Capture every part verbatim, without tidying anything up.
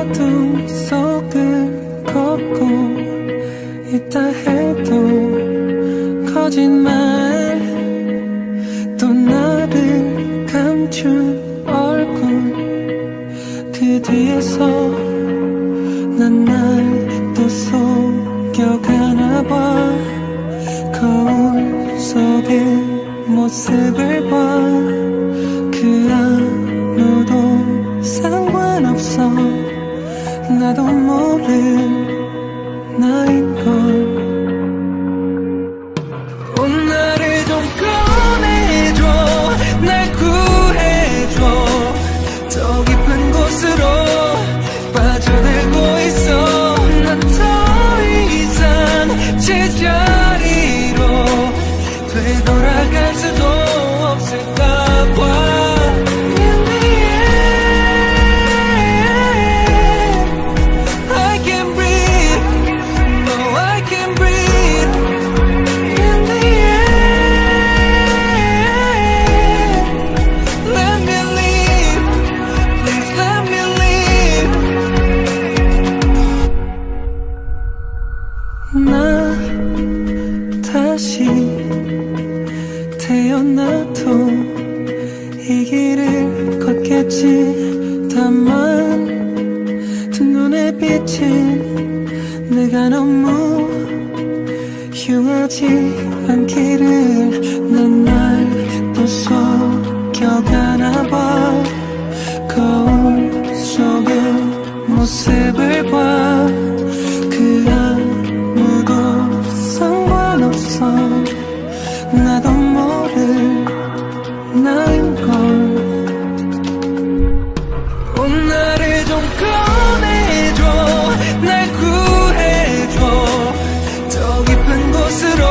어둠 속을 걷고 있다 해도 거짓말 또 나를 감춘 얼굴 그 뒤에서 난 날 또 속여가나 봐. 거울 속의 모습을 봐. 그 아무도 상관없어. 나도 모를 나인걸. 오, 나를 좀 꺼내줘. 날 구해줘. 더 깊은 곳으로 빠져들고 있어. 난 더 이상 제자리로 되돌아갈 수도 없을까 봐. 나 다시 태어나도 이 길을 걷겠지. 다만 두 눈에 비친 내가 너무 흉하지 않기를. 난 날 또 속여가나 봐. 거울 속의 모습을 봐. 그 아무도 상관없어. 나도 모를 나인걸. 오, 나를 좀 꺼내줘. 날 구해줘. 더 깊은 곳으로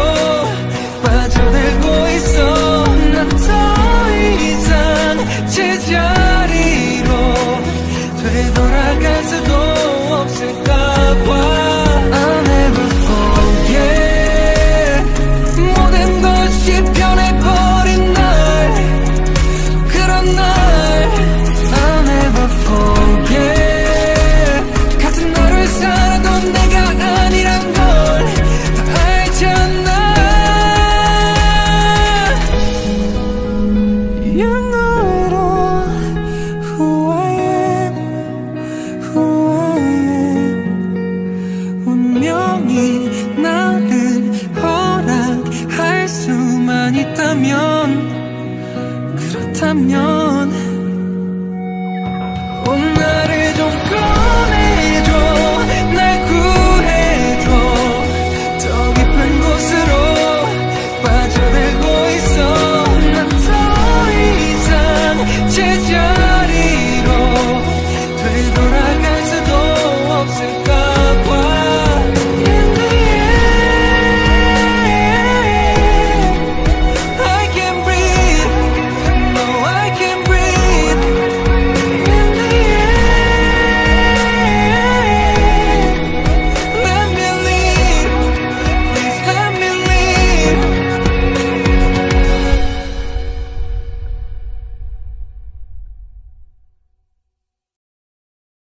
빠져들고 있어. 난 더 이상 제자리로 되돌아갈 수도 없을까 봐. I'll never forget. 모든 것이 변해버린 날, 그런 날. I'll never forget. 같은 너를 살아도 내가 아니란 걸 다 알잖아. You know who I am, who I am. 운명이 나를 허락할 수만 있다면, 그렇다면